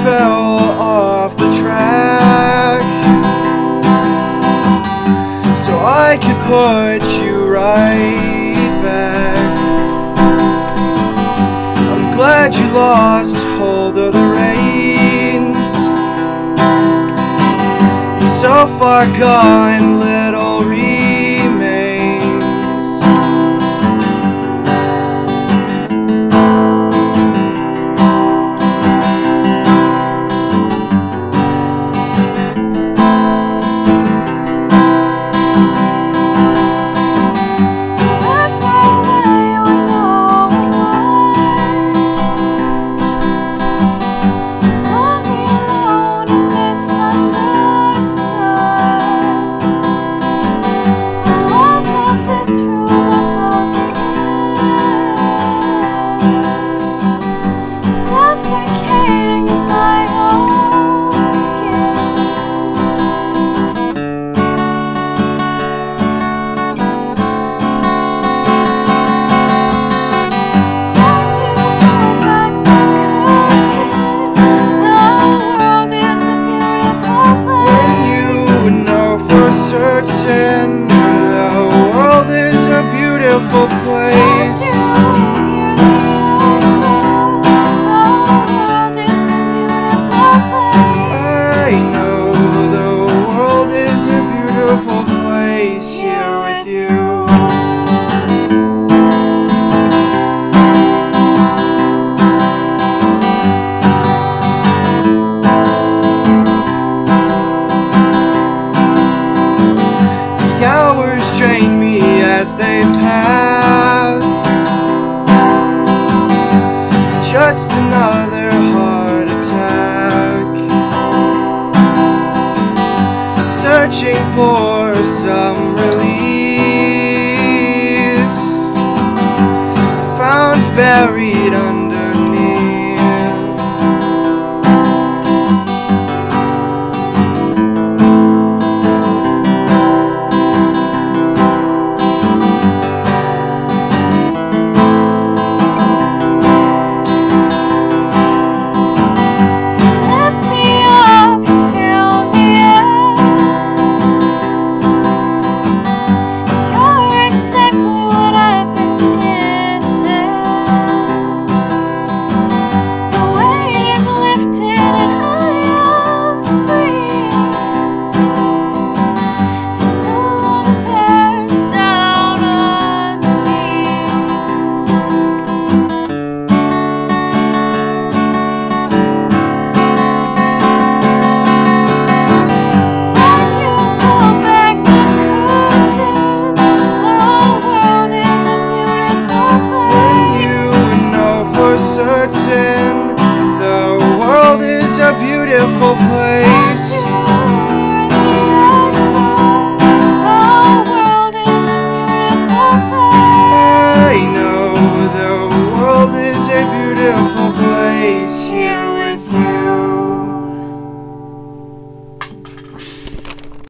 fell off the track, so I could put you right back. I'm glad you lost hold of the reins. You're so far gone, little remains. Suffocating in my own skin. When you know for certain the world is a beautiful place. Here with you. The hours drain me as they pass. Just another heart attack. Searching for some release, found buried underneath. Lift me up, fill me in. You're exactly what I've been missing. The weight is lifted and I am free. It no longer bears down on me. When you pull back the curtain, the world is a beautiful place. You know for certain the world is a beautiful place.